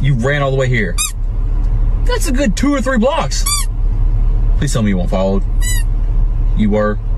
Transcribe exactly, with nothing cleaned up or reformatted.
You ran all the way here. That's a good two or three blocks. Please tell me you weren't followed. You were.